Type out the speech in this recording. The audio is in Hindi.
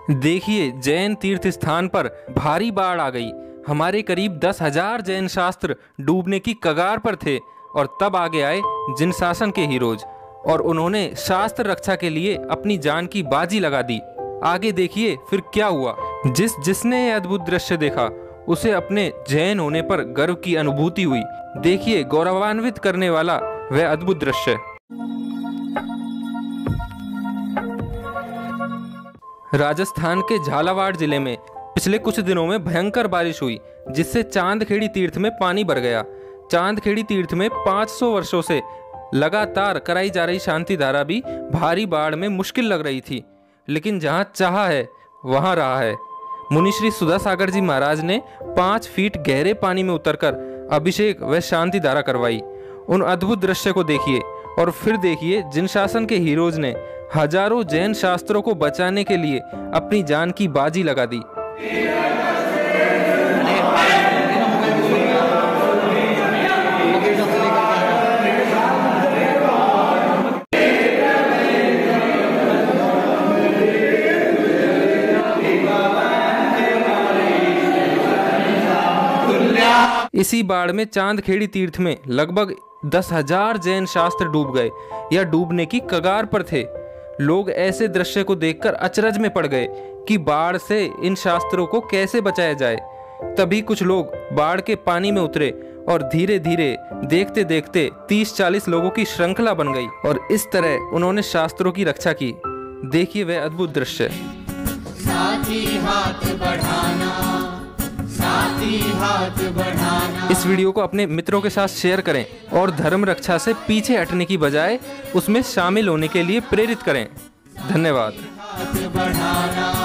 देखिए, जैन तीर्थ स्थान पर भारी बाढ़ आ गई। हमारे करीब 10,000 जैन शास्त्र डूबने की कगार पर थे और तब आगे आए जिन शासन के हीरोज और उन्होंने शास्त्र रक्षा के लिए अपनी जान की बाजी लगा दी। आगे देखिए फिर क्या हुआ। जिसने ये अद्भुत दृश्य देखा उसे अपने जैन होने पर गर्व की अनुभूति हुई। देखिए गौरवान्वित करने वाला वह अद्भुत दृश्य। राजस्थान के झालावाड़ जिले में पिछले कुछ दिनों में भयंकर बारिश हुई, जिससे चांदखेड़ी तीर्थ में पानी भर गया। चांदखेड़ी तीर्थ में 500 वर्षों से लगातार कराई जा रही शांति धारा भी भारी बाढ़ में मुश्किल लग रही थी, लेकिन जहां चाहा है वहां रहा है। मुनिश्री सुधा सागर जी महाराज ने 5 फीट गहरे पानी में उतरकर अभिषेक व शांति धारा करवाई। उन अद्भुत दृश्य को देखिए और फिर देखिए जिन शासन के हीरोज ने हजारों जैन शास्त्रों को बचाने के लिए अपनी जान की बाजी लगा दी। इसी बाढ़ में चांदखेड़ी तीर्थ में लगभग 10,000 जैन शास्त्र डूब गए या डूबने की कगार पर थे। लोग ऐसे दृश्य को देखकर अचरज में पड़ गए कि बाढ़ से इन शास्त्रों को कैसे बचाया जाए। तभी कुछ लोग बाढ़ के पानी में उतरे और धीरे धीरे देखते देखते 30-40 लोगों की श्रृंखला बन गई और इस तरह उन्होंने शास्त्रों की रक्षा की। देखिए वह अद्भुत दृश्य। साथी हाथ बढ़ाना, साथी हाथ बढ़ाना। इस वीडियो को अपने मित्रों के साथ शेयर करें और धर्म रक्षा से पीछे हटने की बजाय उसमें शामिल होने के लिए प्रेरित करें। धन्यवाद।